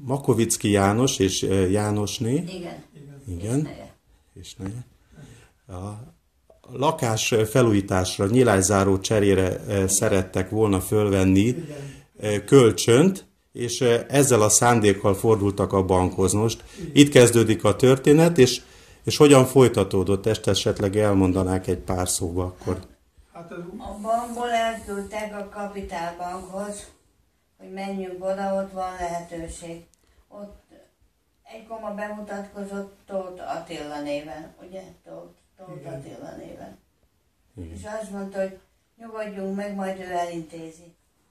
Makovicki János és Jánosné. Igen. Igen. És neje. A lakás felújításra, nyilászáró cserére szerettek volna fölvenni kölcsönt, és ezzel a szándékkal fordultak a bankhoz. Most itt kezdődik a történet, és hogyan folytatódott, ezt esetleg elmondanák egy pár szóba akkor. A bankból elküldtek a Kapitálbankhoz, hogy menjünk oda, ott van lehetőség. Ott egy koma bemutatkozott Tóth Attila néven, ugye? Tóth Attila néven. Igen. És azt mondta, hogy nyugodjunk meg, majd ő elintézi.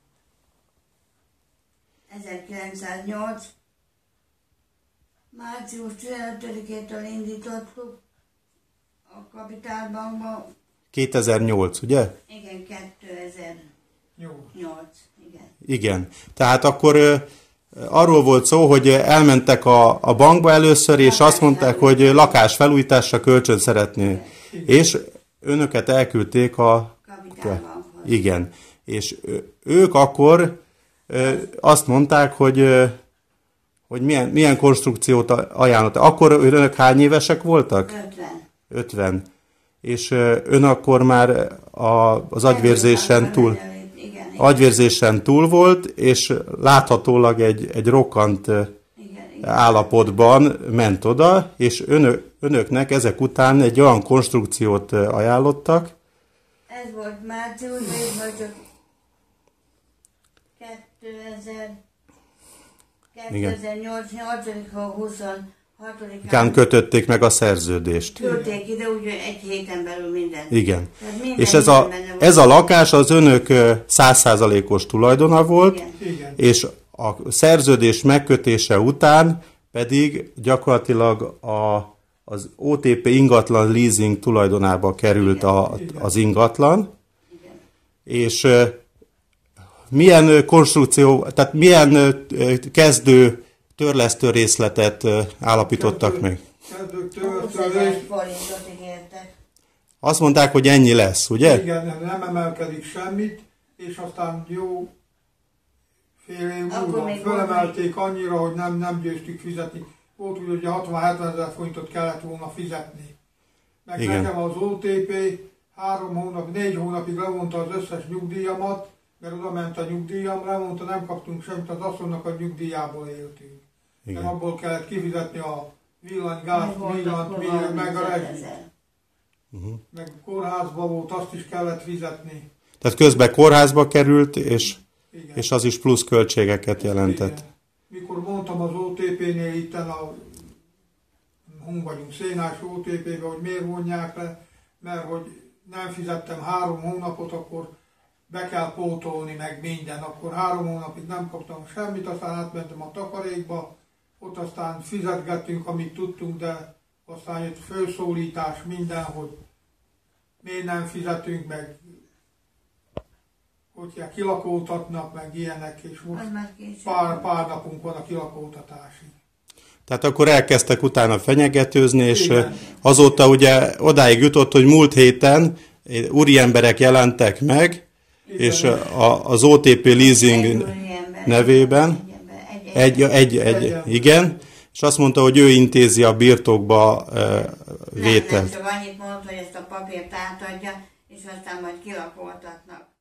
1908. március 15-től indítottuk a Kapitálbankba. 2008, ugye? Igen, 2008. Igen. Igen. Tehát akkor arról volt szó, hogy elmentek a bankba először, és azt mondták, hogy lakásfelújításra kölcsön szeretné. És önöket elküldték a Kapitálbankhoz. Igen. És ők akkor azt mondták, hogy milyen konstrukciót ajánlott. Akkor önök hány évesek voltak? 50. 50. És ön akkor már az agyvérzésen túl volt, és láthatólag egy rokkant állapotban ment oda, és önöknek ezek után egy olyan konstrukciót ajánlottak. Ez volt márciusban, és vagy 2008. 26-án kötötték meg a szerződést. küldték ide, úgy egy héten belül minden. Igen. Minden És ez a lakás az önök 100%-os tulajdona volt, igen. És a szerződés megkötése után pedig gyakorlatilag az OTP ingatlan leasing tulajdonába került az ingatlan. Igen. És milyen konstrukció, tehát milyen kezdő törlesztő részletet állapítottak meg? 20 000 forintot ígértek. Azt mondták, hogy ennyi lesz, ugye? Igen, nem emelkedik semmit, és aztán jó fél év múlva fölemelték annyira, hogy nem győztük fizetni. Volt úgy, hogy 60-70 000 forintot kellett volna fizetni. Meg igen. Nekem az OTP 4 hónapig levonta az összes nyugdíjamat, mert oda ment a nyugdíjam, levonta, nem kaptunk semmit, az asszonynak a nyugdíjából éltünk. Nem abból kellett kifizetni a villanygázt, meg a rezsit. Meg kórházba volt, azt is kellett fizetni. Tehát közben kórházba került, és az is plusz költségeket jelentett. Igen. Mikor mondtam az OTP-nél itten vagyunk Szénás OTP-be, hogy miért vonják le, mert hogy nem fizettem 3 hónapot, akkor be kell pótolni meg minden. Akkor 3 hónapig nem kaptam semmit, aztán átmentem a takarékba, ott aztán fizetgettünk, amit tudtunk, de aztán jött főszólítás minden, hogy miért nem fizetünk meg, hogy kilakóztatnak, meg ilyenek, és most pár napunk van a kilakóztatásig. Tehát akkor elkezdtek utána fenyegetőzni, és igen. Azóta ugye odáig jutott, hogy múlt héten úriemberek jelentek meg, igen. És az OTP leasing nevében, igen, és azt mondta, hogy ő intézi a birtokba vételt. Nem, csak annyit mondta, hogy ezt a papírt átadja, és aztán majd kilakoltatnak.